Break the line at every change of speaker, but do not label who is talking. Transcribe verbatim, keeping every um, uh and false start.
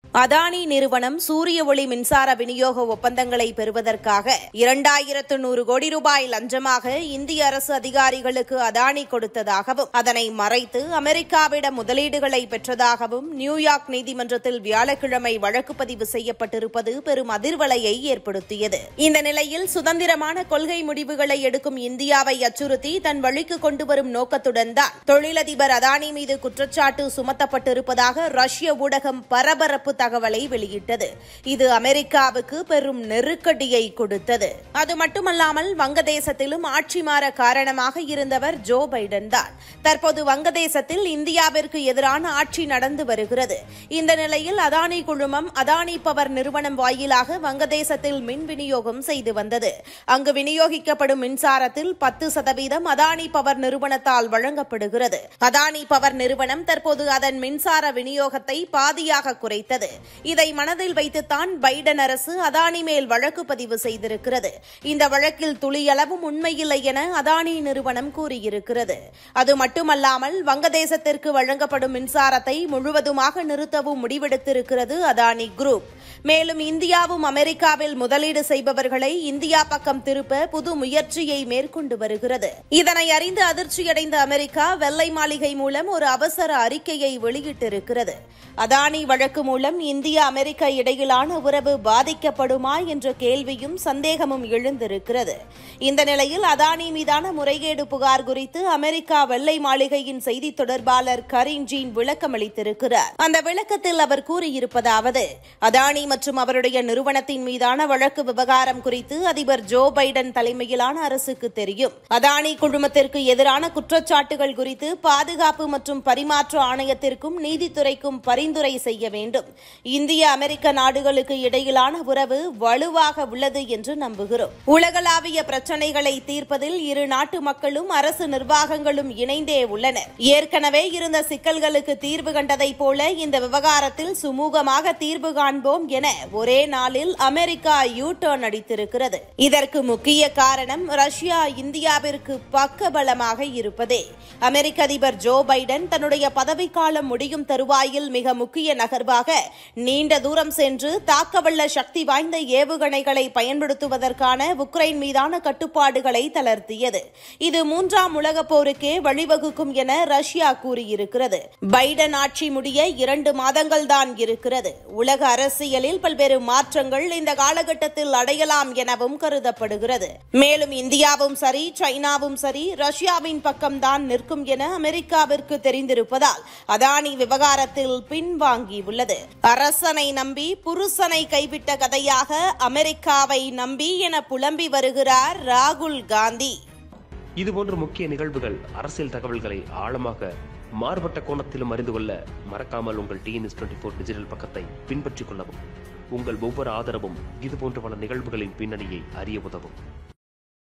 அதானி நிறுவனம் சூரிய ஒளி மின்சார விநியோக ஒப்பந்தங்களை பெறுவதற்காக இரண்டாயிரத்து நூறு கோடி ரூபாய் லஞ்சமாக இந்திய அரசு அதிகாரிகளுக்கு அதானி கொடுத்ததாகவும் அதனை மறைத்து அமெரிக்காவிடம் முதலீடுகளை பெற்றதாகவும் நியூயார்க் நீதிமன்றத்தில் வியாழக்கிழமை வழக்கு பதிவு செய்யப்பட்டிருப்பது பெரும் அதிர்வலையை ஏற்படுத்தியது. இந்த நிலையில் சுதந்திரமான கொள்கை முடிவுகளை எடுக்கும் இந்தியாவை அச்சுறுத்தி தன் வழிக்கு கொண்டுவரும் நோக்கத்துடன் தான் தொழிலதிபர் அதானி மீது குற்றச்சாட்டு சுமத்தப்பட்டிருப்பதாக ரஷ்ய ஊடகம் பரபரப்பு தகவலை வெளியிட்டது. இது அமெரிக்காவுக்கு பெரும் நெருக்கடியை கொடுத்தது. அது மட்டுமல்லாமல் வங்கதேசத்திலும் ஆட்சி மாற காரணமாக இருந்தவர் ஜோ பைடன் தான். தற்போது வங்கதேசத்தில் இந்தியாவிற்கு எதிரான ஆட்சி நடந்து வருகிறது. இந்த நிலையில் அதானி குழுமம் அதானி பவர் நிறுவனம் வாயிலாக வங்கதேசத்தில் மின் விநியோகம் செய்து வந்தது. அங்கு விநியோகிக்கப்படும் மின்சாரத்தில் பத்து சதவீதம் அதானி பவர் நிறுவனத்தால் வழங்கப்படுகிறது. அதானி பவர் நிறுவனம் தற்போது அதன் மின்சார விநியோகத்தை பாதியாக குறைத்தது. இதை மனதில் வைத்துத்தான் பைடன் அரசு அதானி மேல் வழக்கு பதிவு செய்திருக்கிறது. இந்த வழக்கில் துளியளவும் உண்மையில்லை என அதானி நிறுவனம் கூறியிருக்கிறது. அது மட்டுமல்லாமல் வங்கதேசத்திற்கு வழங்கப்படும் மின்சாரத்தை முழுவதுமாக நிறுத்தவும் முடிவெடுத்திருக்கிறது அதானி குரூப். மேலும் இந்தியாவும் அமெரிக்காவில் முதலீடு செய்பவர்களை இந்தியா பக்கம் திருப்ப புது முயற்சியை மேற்கொண்டு வருகிறது. இதனை அறிந்து அதிர்ச்சியடைந்த அமெரிக்கா வெள்ளை மாளிகை மூலம் ஒரு அவசர அறிக்கையை வெளியிட்டிருக்கிறது. அதானி வழக்கு மூலம் இந்தியா அமெரிக்கா இடையிலான உறவு பாதிக்கப்படுமா என்ற கேள்வியும் சந்தேகமும் எழுந்திருக்கிறது. இந்த நிலையில் அதானி மீதான முறைகேடு புகார் குறித்து அமெரிக்கா வெள்ளை மாளிகையின் செய்தி தொடர்பாளர் கரீன் ஜீன் விளக்கம் அளித்திருக்கிறார். அந்த விளக்கத்தில் அவர் கூறியிருப்பதாவது: அதானி மற்றும் அவருடைய நிறுவனத்தின் மீதான வழக்கு விவகாரம் குறித்து அதிபர் ஜோ பைடன் தலைமையிலான அரசுக்கு தெரியும். அதானி குழுமத்திற்கு எதிரான குற்றச்சாட்டுகள் குறித்து பாதுகாப்பு மற்றும் பரிமாற்ற ஆணையத்திற்கும் நீதித்துறைக்கும் பரிந்துரை செய்ய வேண்டும். இந்திய அமெரிக்க நாடுகளுக்கு இடையிலான உறவு வலுவாக உள்ளது என்று நம்புகிறோம். உலகளாவிய பிரச்சினைகளை தீர்ப்பதில் இரு நாட்டு மக்களும் அரசு நிர்வாகங்களும் இணைந்தே உள்ளனர். ஏற்கனவே இருந்த சிக்கல்களுக்கு தீர்வு கண்டதைப் போல இந்த விவகாரத்தில் சுமூகமாக தீர்வு காண்போம் என ஒரே நாளில் அமெரிக்கா யூ டர்ன் அடித்திருக்கிறது. இதற்கு முக்கிய காரணம் ரஷ்யா இந்தியாவிற்கு பக்கபலமாக இருப்பதே. அமெரிக்க அதிபர் ஜோ பைடன் தன்னுடைய பதவிக்காலம் முடியும் தருவாயில் மிக முக்கிய நகர்வாக நீண்ட தூரம் சென்று தாக்கவல்ல சக்தி வாய்ந்த ஏவுகணைகளை பயன்படுத்துவதற்கான உக்ரைன் மீதான கட்டுப்பாடுகளை தளர்த்தியது. இது மூன்றாம் உலகப் போருக்கே வழிவகுக்கும் என ரஷ்யா கூறியிருக்கிறது. பைடன் ஆட்சி முடிய இரண்டு மாதங்கள் தான் இருக்கிறது. உலக அரசியலில் பல்வேறு மாற்றங்கள் இந்த காலகட்டத்தில் அடையலாம் எனவும் கருதப்படுகிறது. மேலும் இந்தியாவும் சரி சைனாவும் சரி ரஷ்யாவின் பக்கம்தான் நிற்கும் என அமெரிக்காவிற்கு தெரிந்திருப்பதால் அதானி விவகாரத்தில் பின்வாங்கியுள்ளது. அரசனை நம்பி புருஷனை கைவிட்ட கதையாக அமெரிக்காவை நம்பி என புலம்பி வருகிறார் ராகுல் காந்தி.
இதுபோன்ற முக்கிய நிகழ்வுகள், அரசியல் தகவல்களை ஆழமாக மாறுபட்ட கோணத்திலும் அறிந்து கொள்ள மறக்காமல் உங்கள் T N S twenty four digital பக்கத்தை பின்பற்றிக் கொள்ளவும். உங்கள் ஒவ்வொரு ஆதரவும் இதுபோன்ற பல நிகழ்வுகளின் பின்னணியை அறிய உதவும்.